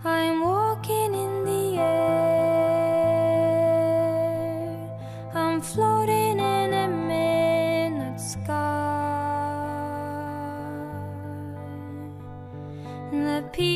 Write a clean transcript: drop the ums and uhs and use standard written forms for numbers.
I'm walking in the air. I'm floating in a midnight sky. The